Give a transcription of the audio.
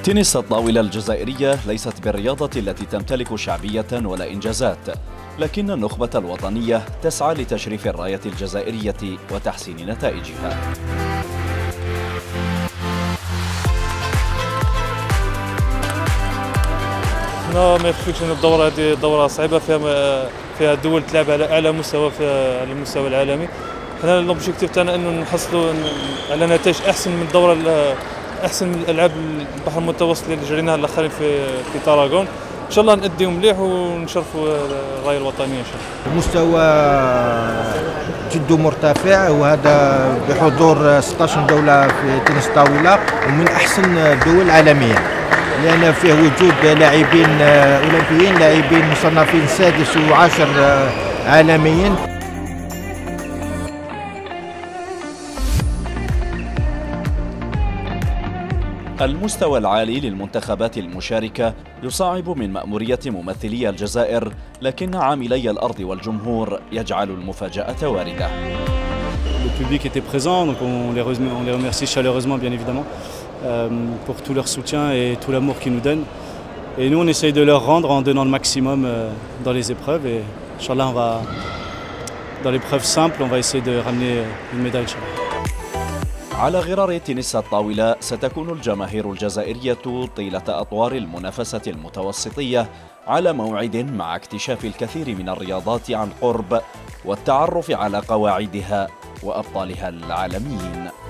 تنس الطاولة الجزائرية ليست بالرياضة التي تمتلك شعبية ولا إنجازات، لكن النخبة الوطنية تسعى لتشريف الراية الجزائرية وتحسين نتائجها. ما يخفيكش ان الدورة هذه دورة صعيبة، فيها دول تلعب على اعلى مستوى على المستوى العالمي. حنا لوبجيكتيف تاعنا انه نحصلوا على نتائج احسن من الدورة احسن من الالعاب البحر المتوسط اللي جريناها الاخرين في طراغون. ان شاء الله نأديو مليح ونشرفوا الراية الوطنية ان شاء الله. المستوى جد مرتفع، وهذا بحضور 16 دولة في تنس الطاولة ومن احسن الدول عالميا، لأن فيه وجود لاعبين أولمبيين، لاعبين مصنفين 6 و10 عالميا. المستوى العالي للمنتخبات المشاركة يصعب من مأمورية ممثلي الجزائر، لكن عاملي الأرض والجمهور يجعل المفاجأة واردة. Le public était présent, donc on les remercie chaleureusement bien évidemment pour tout leur soutien et tout l'amour qu'ils nous donnent. Et nous on essaye de leur rendre en donnant le maximum dans les épreuves, et Inch'Allah dans l'épreuve simple on va essayer de ramener une médaille Inch'Allah. على غرار تنس الطاولة ستكون الجماهير الجزائرية طيلة أطوار المنافسة المتوسطية على موعد مع اكتشاف الكثير من الرياضات عن قرب والتعرف على قواعدها وأبطالها العالميين.